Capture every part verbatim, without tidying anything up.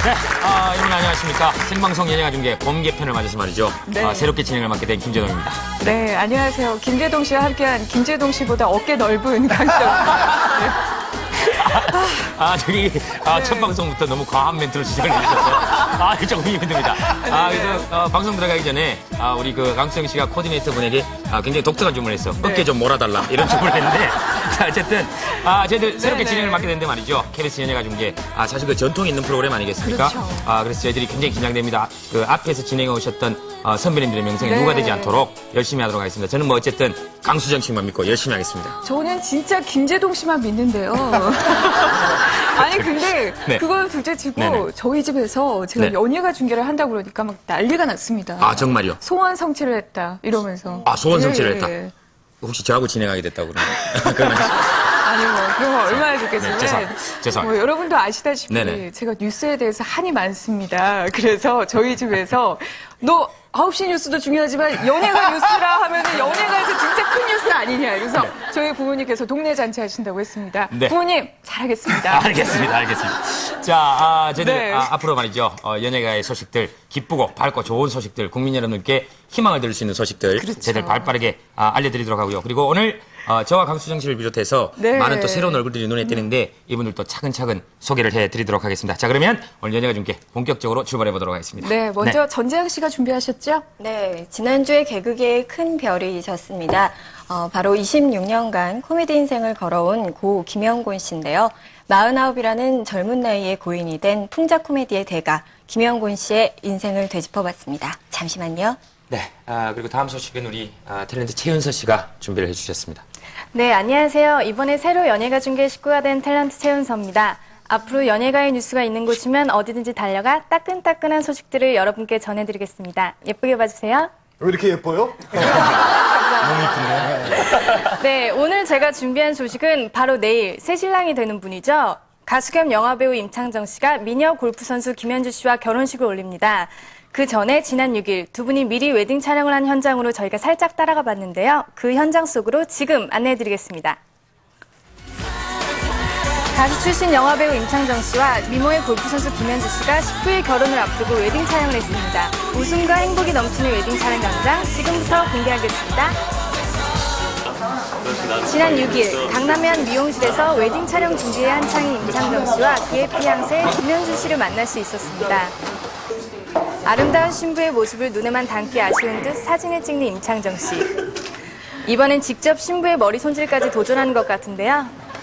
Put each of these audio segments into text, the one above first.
네, 아, 여러분 안녕하십니까. 생방송 연예가 중계 봄 개편을 맞아서 말이죠. 네. 아, 새롭게 진행을 맡게 된 김재동입니다. 네, 안녕하세요. 김재동 씨와 함께한 김재동 씨보다 어깨 넓은 강씨입니다. 네. 아, 저기, 아, 네. 첫 방송부터 너무 과한 멘트로 시작을 해주셔서, 아, 조금 힘이 듭니다. 아, 그래서, 어, 방송 들어가기 전에, 아, 우리 그 강수영 씨가 코디네이터 분에게, 아, 굉장히 독특한 주문을 했어. 네. 어깨 좀 몰아달라. 이런 주문을 했는데, 자, 어쨌든, 아, 저희들 새롭게 네네. 진행을 맡게 됐는데 말이죠. 케이비에스 연예가 중계, 아, 사실 그 전통이 있는 프로그램 아니겠습니까? 그렇죠. 아, 그래서 저희들이 굉장히 긴장됩니다. 그 앞에서 진행해 오셨던, 어, 선배님들의 명성에 네. 누가 되지 않도록 열심히 하도록 하겠습니다. 저는 뭐 어쨌든, 강수정 씨만 믿고 열심히 하겠습니다. 저는 진짜 김재동 씨만 믿는데요. 아니, 근데 네. 그걸 둘째치고 네네. 저희 집에서 제가 네. 연예가 중계를 한다고 그러니까 막 난리가 났습니다. 아, 정말요? 소원 성취를 했다, 이러면서. 아, 소원 성취를 예, 했다. 예. 혹시 저하고 진행하게 됐다고 그러나요? 그건 아니죠. 아니, 뭐, 그런 거 얼마나 좋겠지만. 네, 죄송- 죄송합니다. 뭐, 여러분도 아시다시피 네네. 제가 뉴스에 대해서 한이 많습니다. 그래서 저희 집에서 너 아홉 시 뉴스도 중요하지만 연예가 뉴스라 하면은 연예가에서 진짜 큰 뉴스 아니냐. 그래서 네. 저희 부모님께서 동네 잔치 하신다고 했습니다. 네. 부모님, 잘하겠습니다. 알겠습니다, 알겠습니다. 자, 아, 저희들 네. 아, 앞으로 말이죠. 어, 연예가의 소식들, 기쁘고 밝고 좋은 소식들, 국민 여러분께 희망을 드릴 수 있는 소식들, 그렇죠. 저희들 발빠르게 아, 알려드리도록 하고요. 그리고 오늘 어, 저와 강수정 씨를 비롯해서 네. 많은 또 새로운 얼굴들이 눈에 띄는데 이분들도 차근차근 소개를 해드리도록 하겠습니다. 자, 그러면 오늘 연예가 중계 본격적으로 출발해 보도록 하겠습니다. 네, 먼저 전재영 씨가 준비하셨죠? 네, 지난주에 개그계의 큰 별이셨습니다. 어, 바로 이십육 년간 코미디 인생을 걸어온 고 김영곤 씨인데요. 마흔아홉이라는 젊은 나이에 고인이 된 풍자 코미디의 대가 김영곤 씨의 인생을 되짚어봤습니다. 잠시만요. 네, 아, 그리고 다음 소식은 우리 아, 탤런트 최윤서 씨가 준비를 해주셨습니다. 네, 안녕하세요. 이번에 새로 연예가 중계 식구가 된 탤런트 최윤서입니다. 앞으로 연예가의 뉴스가 있는 곳이면 어디든지 달려가 따끈따끈한 소식들을 여러분께 전해드리겠습니다. 예쁘게 봐주세요. 왜 이렇게 예뻐요? 네, 오늘 제가 준비한 소식은 바로 내일 새신랑이 되는 분이죠. 가수 겸 영화배우 임창정 씨가 미녀 골프 선수 김현주 씨와 결혼식을 올립니다. 그 전에 지난 육 일 두 분이 미리 웨딩 촬영을 한 현장으로 저희가 살짝 따라가 봤는데요. 그 현장 속으로 지금 안내해드리겠습니다. 가수 출신 영화배우 임창정 씨와 미모의 골프 선수 김현주 씨가 십구 일 결혼을 앞두고 웨딩 촬영을 했습니다. 웃음과 행복이 넘치는 웨딩 촬영 광장 지금부터 공개하겠습니다. 지난 육 일 강남의 한 미용실에서 웨딩 촬영 준비에 한창인 임창정 씨와 그의 피앙세 김현주 씨를 만날 수 있었습니다. 아름다운 신부의 모습을 눈에만 담기 아쉬운 듯 사진을 찍는 임창정 씨. 이번엔 직접 신부의 머리 손질까지 도전하는 것 같은데요.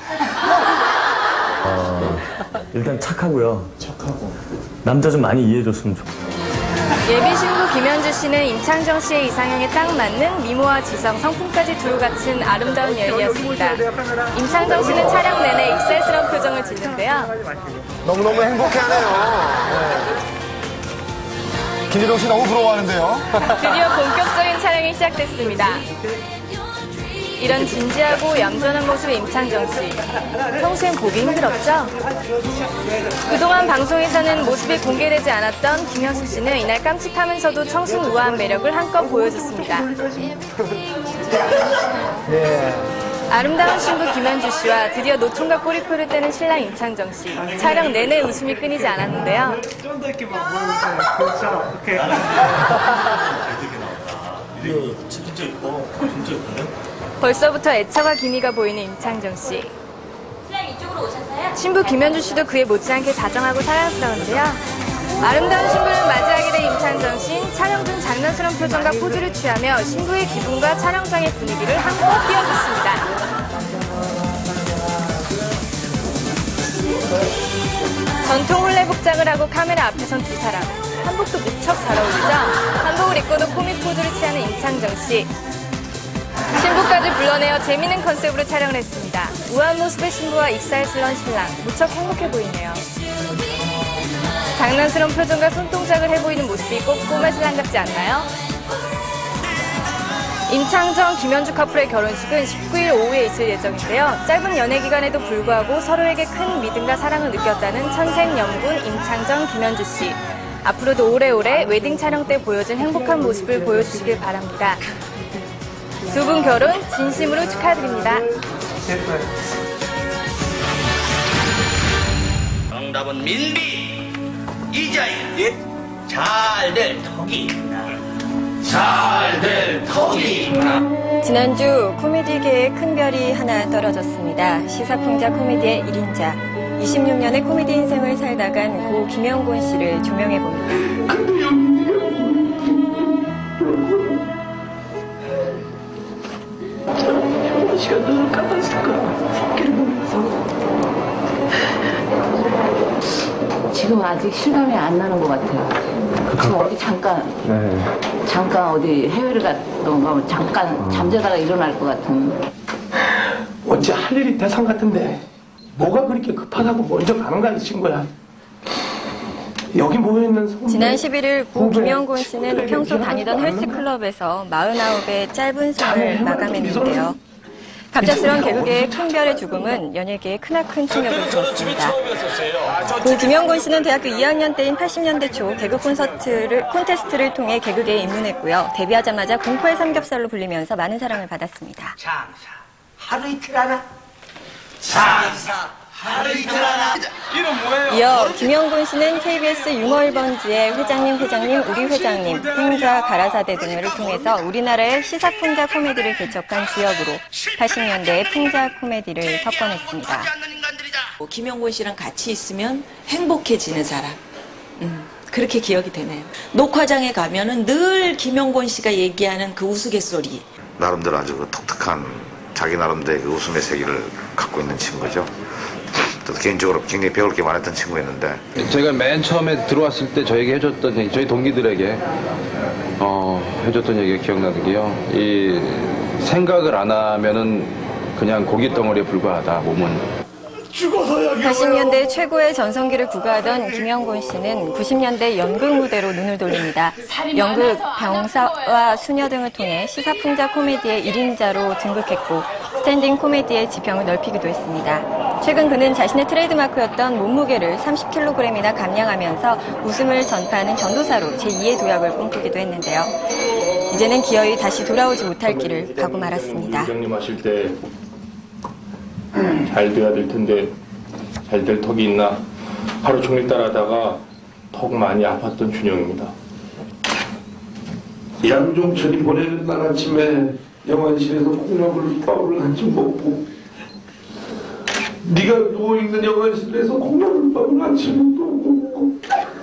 어, 일단 착하고요. 착하고. 남자 좀 많이 이해해줬으면 좋겠어요. 예비 신부 김현주 씨는 임창정 씨의 이상형에 딱 맞는 미모와 지성, 성품까지 두루 갖춘 아름다운 여인이었습니다. 임창정 씨는 촬영 내내 익살스러운 표정을 짓는데요. 너무너무 행복해하네요. 네. 김재동 씨 너무 부러워하는데요. 드디어 본격적인 촬영이 시작됐습니다. 이런 진지하고 얌전한 모습의 임창정 씨. 평소엔 보기 힘들었죠? 그동안 방송에서는 모습이 공개되지 않았던 김현수 씨는 이날 깜찍하면서도 청순 우아한 매력을 한껏 보여줬습니다. 아름다운 신부 김현주 씨와 드디어 노총각 꼬리표를 떼는 신랑 임창정 씨. 촬영 내내 웃음이 끊이지 않았는데요. 좀 더 이렇게 막 보여주세요. 그렇죠. 오케이. 진짜 예뻐. 진짜 예쁘네. 벌써부터 애처가 기미가 보이는 임창정 씨. 신부 김현주 씨도 그에 못지않게 다정하고 사랑스러운데요. 아름다운 신부를 맞이하게 된 임창정 씨는 촬영 중 장난스러운 표정과 포즈를 취하며 신부의 기분과 촬영장의 분위기를 한껏 띄워줬습니다. 전통 홀레 복장을 하고 카메라 앞에 선 두 사람. 한복도 무척 잘 어울리죠? 한복을 입고도 코믹 포즈를 취하는 임창정 씨. 신부까지 불러내어 재미있는 컨셉으로 촬영을 했습니다. 우아한 모습의 신부와 익살스러운 신랑, 무척 행복해 보이네요. 장난스러운 표정과 손동작을 해보이는 모습이 꼭 꼬마 신랑 같지 않나요? 임창정, 김현주 커플의 결혼식은 십구 일 오후에 있을 예정인데요. 짧은 연애 기간에도 불구하고 서로에게 큰 믿음과 사랑을 느꼈다는 천생연분 임창정, 김현주 씨. 앞으로도 오래오래 웨딩 촬영 때 보여준 행복한 모습을 보여주시길 바랍니다. 두 분 결혼 진심으로 축하드립니다. 정답은 민비. 이자에 잘될 턱이 있구나. 잘될 턱이 있구나. 지난주 코미디계에 큰 별이 하나 떨어졌습니다. 시사풍자 코미디의 일인자. 이십육 년의 코미디 인생을 살다 간 고 김영곤 씨를 조명해봅니다. 시간 눈을 감았을까? fog기를 보면서. 지금 아직 실감이 안 나는 것 같아요. 지금 어디 잠깐, 네. 잠깐 어디 해외를 갔던가 잠깐 잠자다가 일어날 것 같은. 어찌 할 일이 대상 같은데 뭐가 그렇게 급하다고 먼저 가는 거야, 이 친구야. 여기 모여있는 성들, 지난 십일 일 고 후배, 김영곤 씨는 친구들에게 평소 미안하지 다니던 않는 헬스클럽에서 사십구 회 짧은 자네 생을 해봐도 마감했는데요. 갑작스런 개그계의 큰 별의 죽음은 연예계에 크나큰 충격을 주었습니다. 고 김영곤 씨는 대학교 이 학년 때인 팔십 년대 초 개그 콘서트를, 콘테스트를 통해 개그계에 입문했고요. 데뷔하자마자 공포의 삼겹살로 불리면서 많은 사랑을 받았습니다. 장사 하루 이틀 하나? 장사 하루 이틀 하나? 이름 뭐예요? 이어 김영곤 씨는 케이비에스 유머 일 번지의 회장님 회장님 우리 회장님 풍자 가라사대 등을 통해서 우리나라의 시사풍자 코미디를 개척한 주역으로 팔십 년대의 풍자 코미디를 석권했습니다. 김영곤 씨랑 같이 있으면 행복해지는 사람. 음, 그렇게 기억이 되네요. 녹화장에 가면은 늘 김영곤 씨가 얘기하는 그 우스갯소리. 나름대로 아주 그 독특한 자기 나름대로 그 웃음의 세계를 갖고 있는 친구죠. 또 개인적으로 굉장히 배울 게 많았던 친구였는데 제가 맨 처음에 들어왔을 때 저에게 해줬던 얘기, 저희 동기들에게 어, 해줬던 얘기가 기억나는 게요. 이 생각을 안 하면은 그냥 고기 덩어리에 불과하다, 몸은. 팔십 년대 최고의 전성기를 구가하던 김영곤 씨는 구십 년대 연극 무대로 눈을 돌립니다. 연극, 병사와 수녀 등을 통해 시사풍자 코미디의 일인자로 등극했고 스탠딩 코미디의 지평을 넓히기도 했습니다. 최근 그는 자신의 트레이드마크였던 몸무게를 삼십 킬로그램이나 감량하면서 웃음을 전파하는 전도사로 제이의 도약을 꿈꾸기도 했는데요. 이제는 기어이 다시 돌아오지 못할 길을 가고 말았습니다. 회장님 하실 때 잘 돼야 될 텐데 잘 될 턱이 있나 하루 종일 따라다가 턱 많이 아팠던 준영입니다. 양종철이 보내는 날 아침에 영화실에서 콩나물밥을 한 줌 먹고 네가 누워있는 영화실에서 콩나물밥을 한 줌 먹고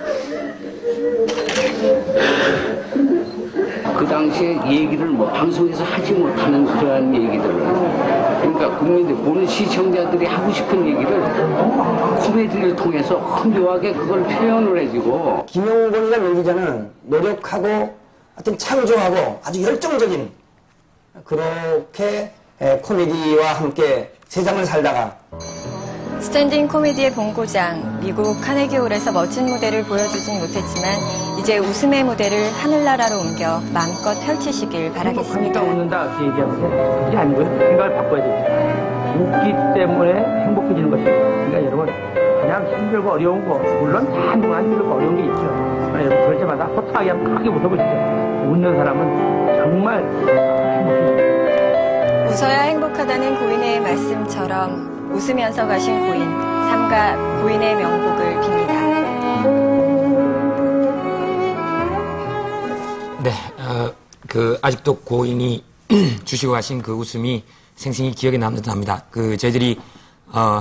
그 당시에 얘기를 뭐 방송에서 하지 못하는 그러한 얘기들을, 그러니까 국민들, 보는 시청자들이 하고 싶은 얘기를 코미디를 통해서 묘하게 그걸 표현을 해주고. 김영곤이라는 연기자는 노력하고 하여튼 창조하고 아주 열정적인 그렇게 코미디와 함께 세상을 살다가 스탠딩 코미디의 본고장, 미국 카네기홀에서 멋진 무대를 보여주진 못했지만 이제 웃음의 무대를 하늘나라로 옮겨 마음껏 펼치시길 바라겠습니다. 행복하니까 웃는다 이렇게 얘기하면 그게 아니고요. 생각을 바꿔야 됩니다. 웃기 때문에 행복해지는 것이에요. 그러니까 여러분 그냥 힘들고 어려운 거 물론 다 누가 힘들고 어려운 게 있죠. 그러나 여러분 그럴 때마다 호탕하게 한번 크게 웃어보시죠. 웃는 사람은 정말 행복해요. 웃어야 행복하다는 고인의 말씀처럼 웃으면서 가신 고인, 삼가 고인의 명복을 빕니다. 네, 어, 그 아직도 고인이 주시고 가신 그 웃음이 생생히 기억에 남는답니다. 그 저희들이 어,